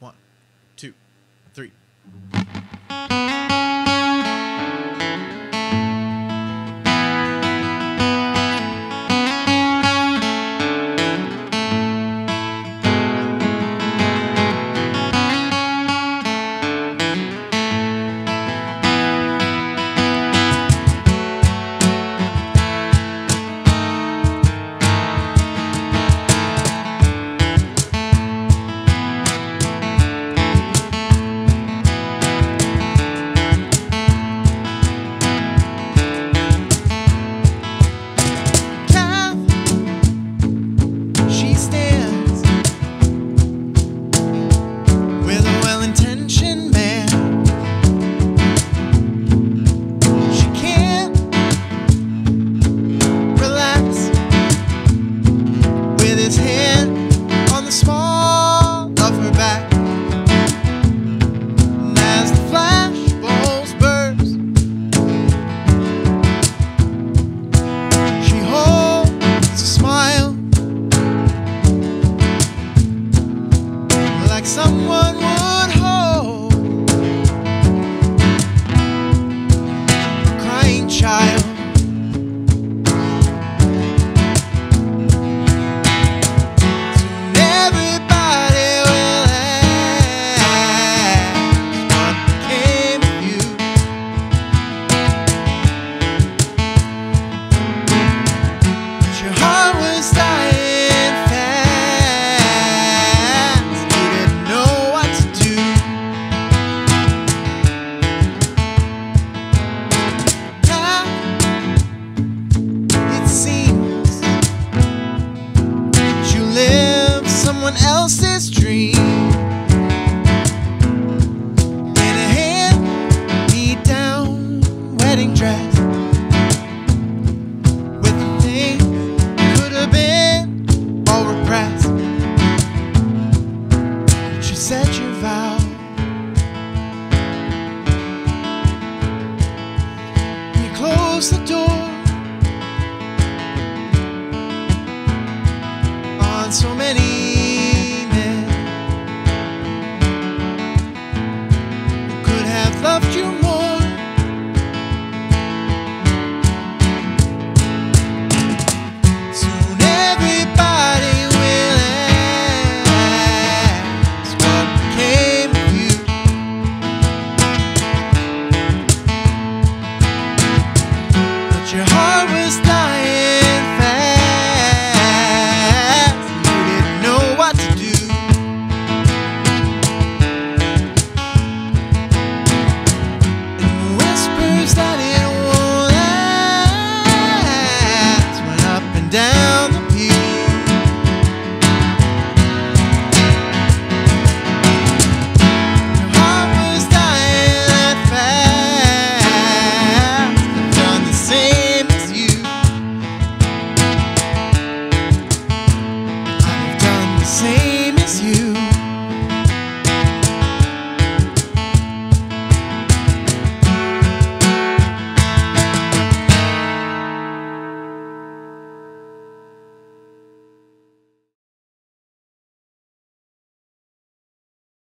1, 2, 3. Someone would hold a crying child. Soon everybody will ask what became of you. But your heart was dying. Someone else's dream in a hand-me-down wedding dress with the things could have been all repressed. But you said your vow. You closed the door on so many loved you